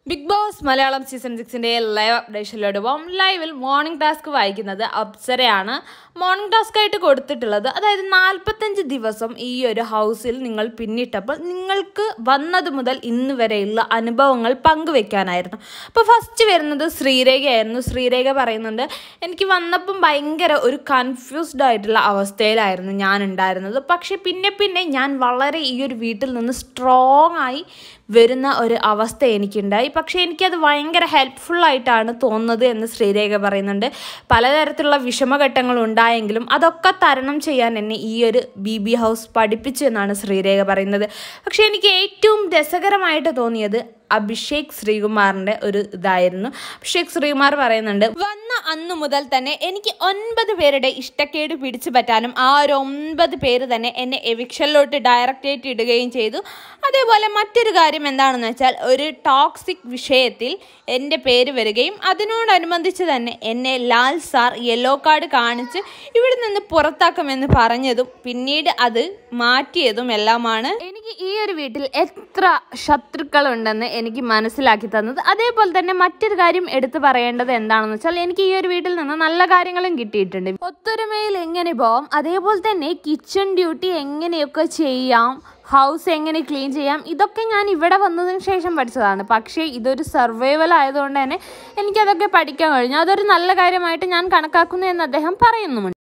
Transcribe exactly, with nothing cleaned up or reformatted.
Big Boss Malayalam season സിക്സിൻ്റെ live അപ്ഡേഷനിലോട്ട് പോകാം. ലൈവിൽ മോർണിംഗ് ടാസ്ക് വായിക്കുന്നത് അപ്സരയാണ്. മോർണിംഗ് ടാസ്ക് ആയിട്ട് കൊടുത്തിട്ടുള്ളത്, അതായത് നാൽപ്പത്തഞ്ച് ദിവസം ഈ ഒരു ഹൗസിൽ നിങ്ങൾ പിന്നിട്ടപ്പോൾ നിങ്ങൾക്ക് വന്നത് മുതൽ ഇന്ന് വരെയുള്ള അനുഭവങ്ങൾ പങ്കുവെക്കാനായിരുന്നു. അപ്പോൾ ഫസ്റ്റ് വരുന്നത് ശ്രീരേഖയായിരുന്നു. ശ്രീരേഖ പറയുന്നുണ്ട്, എനിക്ക് വന്നപ്പം ഭയങ്കര ഒരു കൺഫ്യൂസ്ഡ് ആയിട്ടുള്ള അവസ്ഥയിലായിരുന്നു ഞാൻ ഉണ്ടായിരുന്നത്. പക്ഷേ പിന്നെ പിന്നെ ഞാൻ വളരെ ഈ ഒരു വീട്ടിൽ നിന്ന് സ്ട്രോങ് ആയി വരുന്ന ഒരു അവസ്ഥ എനിക്കുണ്ടായി. പക്ഷേ എനിക്കത് ഭയങ്കര ഹെൽപ്ഫുള്ളായിട്ടാണ് തോന്നുന്നത് എന്ന് ശ്രീരേഖ പറയുന്നുണ്ട്. പലതരത്തിലുള്ള വിഷമഘട്ടങ്ങൾ ഉണ്ടായെങ്കിലും അതൊക്കെ തരണം ചെയ്യാൻ എന്നെ ഈ ഒരു ബി ബി ഹൗസ് പഠിപ്പിച്ചു എന്നാണ് ശ്രീരേഖ പറയുന്നത്. പക്ഷേ എനിക്ക് ഏറ്റവും രസകരമായിട്ട് തോന്നിയത് അഭിഷേക് ശ്രീകുമാറിൻ്റെ ഒരു ഇതായിരുന്നു. അഭിഷേക് ശ്രീകുമാർ പറയുന്നുണ്ട്, വന്ന അന്നു മുതൽ തന്നെ എനിക്ക് ഒൻപത് പേരുടെ ഇഷ്ടക്കേട് പിടിച്ചു പറ്റാനും ആ ഒരു ഒൻപത് പേര് തന്നെ എന്നെ എവിക്ഷനിലോട്ട് ഡയറക്റ്റായിട്ട് ഇടുകയും ചെയ്തു. അതേപോലെ മറ്റൊരു കാര്യം എന്താണെന്ന് വെച്ചാൽ, ഒരു ടോക്സിക് വിഷയത്തിൽ എൻ്റെ പേര് വരികയും അതിനോടനുബന്ധിച്ച് തന്നെ എന്നെ ലാൽ സാർ യെല്ലോ കാർഡ് കാണിച്ച് ഇവിടെ നിന്ന് പുറത്താക്കുമെന്ന് പറഞ്ഞതും പിന്നീട് അത് മാറ്റിയതും എല്ലാമാണ് എനിക്ക് ഈ ഒരു വീട്ടിൽ എത്ര ശത്രുക്കളുണ്ടെന്ന് എനിക്ക് മനസ്സിലാക്കി തന്നത്. അതേപോലെ തന്നെ മറ്റൊരു കാര്യം എടുത്തു പറയേണ്ടത് എന്താണെന്ന് വെച്ചാൽ, എനിക്ക് ഈ ഒരു വീട്ടിൽ നിന്ന് നല്ല കാര്യങ്ങളും കിട്ടിയിട്ടുണ്ട്. ഒത്തൊരുമയിൽ എങ്ങനെ പോവാം, അതേപോലെ തന്നെ കിച്ചൺ ഡ്യൂട്ടി എങ്ങനെയൊക്കെ ചെയ്യാം, ഹൗസ് എങ്ങനെ ക്ലീൻ ചെയ്യാം, ഇതൊക്കെ ഞാൻ ഇവിടെ വന്നതിന് ശേഷം പഠിച്ചതാണ്. പക്ഷേ ഇതൊരു സർവൈവൽ ആയതുകൊണ്ട് തന്നെ എനിക്കതൊക്കെ പഠിക്കാൻ കഴിഞ്ഞു. അതൊരു നല്ല കാര്യമായിട്ട് ഞാൻ കണക്കാക്കുന്നു എന്ന് അദ്ദേഹം പറയുന്നുമുണ്ട്.